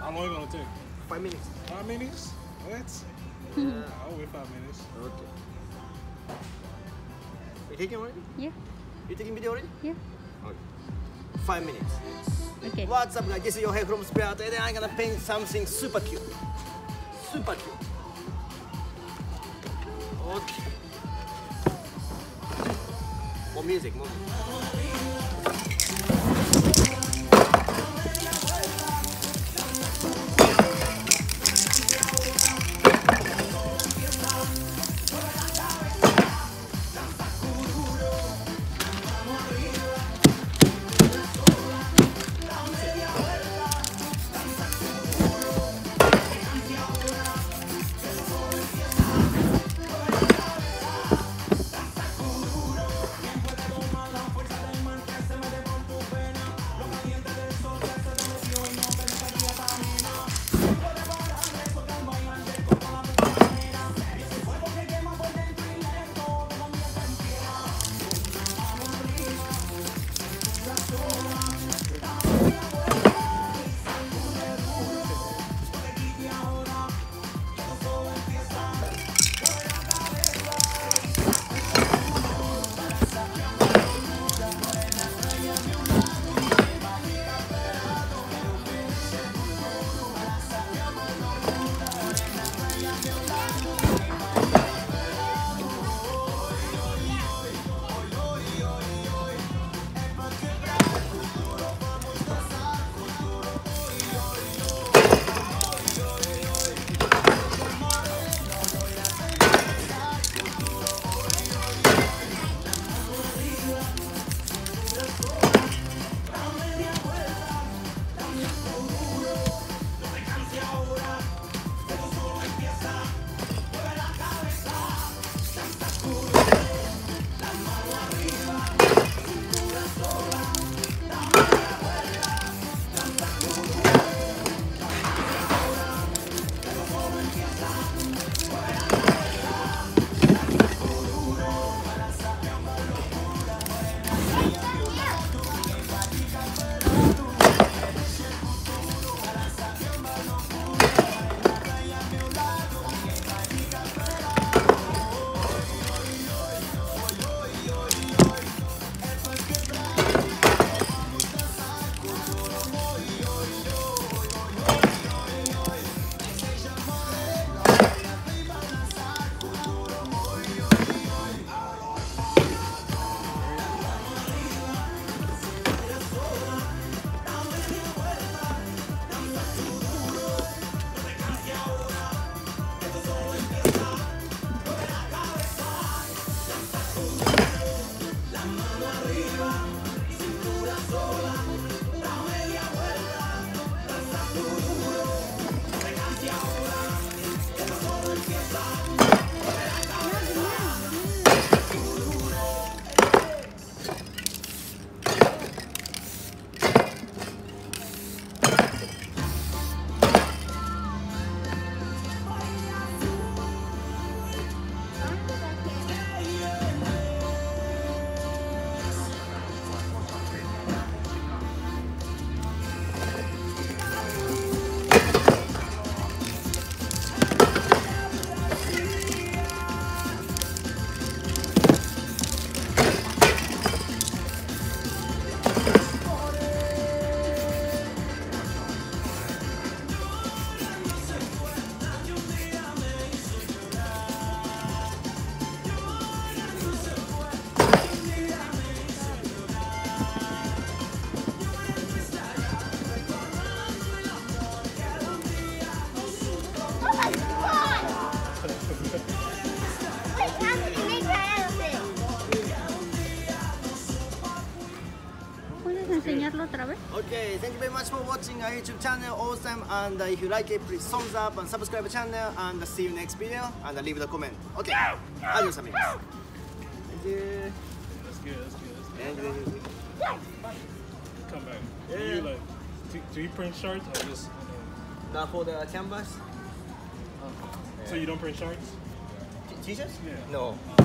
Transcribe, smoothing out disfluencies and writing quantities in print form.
How long gonna take? 5 minutes. 5 minutes? What? I'll wait 5 minutes. Okay. You taking already? Yeah. You taking video already? Yeah. Okay. 5 minutes. Okay. What's up guys? This is your hair from Spirato and I'm gonna paint something super cute. Super cute. Okay. More music, more music. enseñarlo otra vez? Okay, thank you very much for watching our YouTube channel, awesome, and if you like it, please thumbs up and subscribe the channel, and see you next video, and leave the comment. Okay, adios amigos. Thank you. That's good, that's good, that's good. Thank you. Come back. Yeah. Do you like, do you print shirts or just, Now for the canvas, so you don't print shirts? t-shirts? Yeah. No.